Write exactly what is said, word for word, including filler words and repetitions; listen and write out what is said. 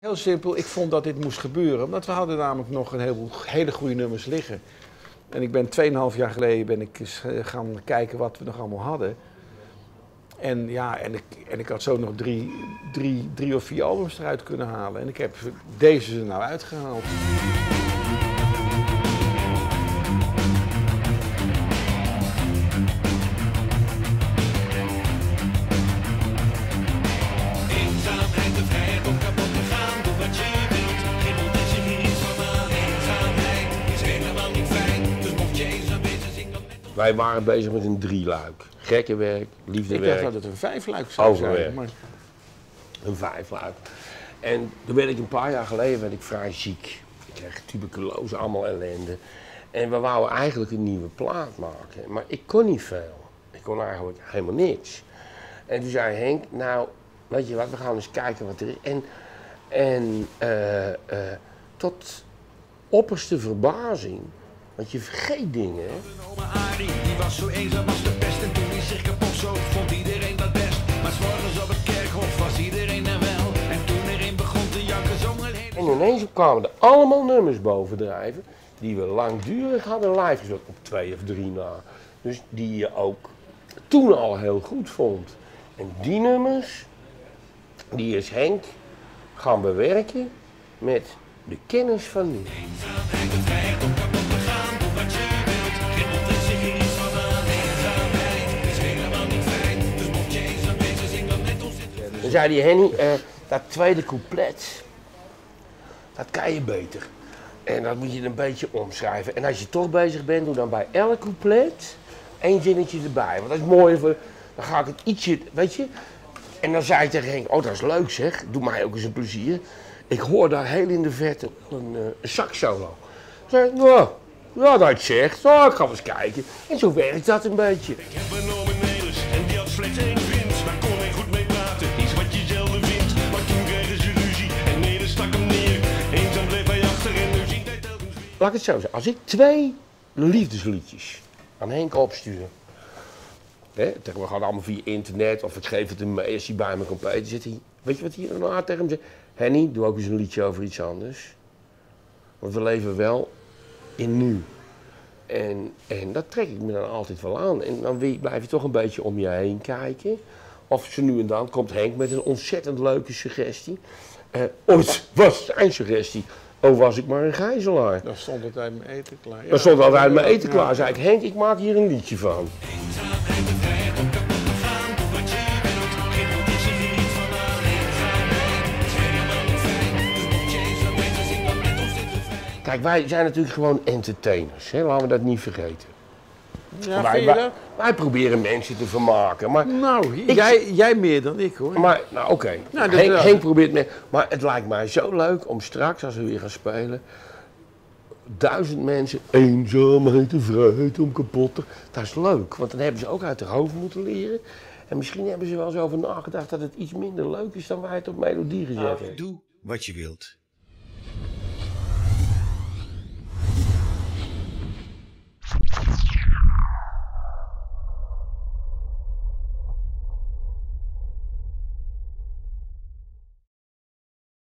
Heel simpel, ik vond dat dit moest gebeuren, omdat we hadden namelijk nog een heleboel hele goede nummers liggen. En ik ben tweeënhalf jaar geleden ben ik eens gaan kijken wat we nog allemaal hadden. En ja, en ik, en ik had zo nog drie, drie, drie of vier albums eruit kunnen halen. En ik heb deze er nou uitgehaald. Wij waren bezig met een drieluik. Gekkenwerk, liefdewerk. Ik dacht dat het een vijfluik zou zijn. Maar... Een vijfluik. En toen werd ik een paar jaar geleden werd ik vrij ziek. Ik kreeg tuberculose, allemaal ellende. En we wouden eigenlijk een nieuwe plaat maken. Maar ik kon niet veel. Ik kon eigenlijk helemaal niks. En toen zei Henk, nou, weet je wat, we gaan eens kijken wat er is. En, en uh, uh, tot opperste verbazing. Want je vergeet dingen, hè? Oma Arie, die was zo eenzaam als de pest. En toen hij zich kapot zo vond iedereen dat best. Maar 's morgens op het kerkhof was iedereen er wel. En toen er een begon te janken, zong er heen. En ineens kwamen er allemaal nummers bovendrijven. Die we langdurig hadden live gespeeld. Op twee of drie na. Dus die je ook toen al heel goed vond. En die nummers, die is Henk gaan bewerken met de kennis van nu. Dan zei die Henny, uh, dat tweede couplet, dat kan je beter. En dat moet je een beetje omschrijven. En als je toch bezig bent, doe dan bij elk couplet één zinnetje erbij. Want dat is mooi, voor, dan ga ik het ietsje, weet je. En dan zei ik tegen Henk, oh dat is leuk zeg, doe mij ook eens een plezier. Ik hoor daar heel in de verte een, uh, een saxsolo. Zei ik, nou, ja, dat je zegt, oh, ik ga eens kijken. En zo werkt dat een beetje. Ik heb een oom in Nederlands en die had slechts één vriend. Daar kon hij goed mee praten, iets wat je zelden vindt. Maar toen kregen ze ruzie en Neder stak hem neer. Eenzaam bleef hij achter en nu zingt hij telkens weer. Laat ik het zo zeggen, als ik twee liefdesliedjes aan Henk opstuur. Hè, we gaan allemaal via internet of ik geef het hem mee als hij bij mijn computer zit. Hij, weet je wat hij daarna tegen hem zegt? Henny, doe ook eens een liedje over iets anders. Want we leven wel in nu. En, en dat trek ik me dan altijd wel aan. En dan blijf je toch een beetje om je heen kijken. Of zo nu en dan komt Henk met een ontzettend leuke suggestie. Uh, ooit was zijn suggestie, oh was ik maar een gijzelaar. Dan stond het uit mijn eten klaar. Ja, dan stond het altijd mijn eten klaar. Zei ik, Henk, ik maak hier een liedje van. Kijk, wij zijn natuurlijk gewoon entertainers, hè? Laten we dat niet vergeten. Ja, wij, wij, wij proberen mensen te vermaken. Maar nou, ik, jij, jij meer dan ik hoor. Maar, nou oké, okay. nou, Henk, Henk probeert meer. Maar het lijkt mij zo leuk om straks, als we weer gaan spelen, duizend mensen eenzaamheid te vrijheid om kapot te... Dat is leuk, want dan hebben ze ook uit hun hoofd moeten leren. En misschien hebben ze wel eens over nagedacht dat het iets minder leuk is dan wij het op melodie gezet hebben. Doe wat je wilt.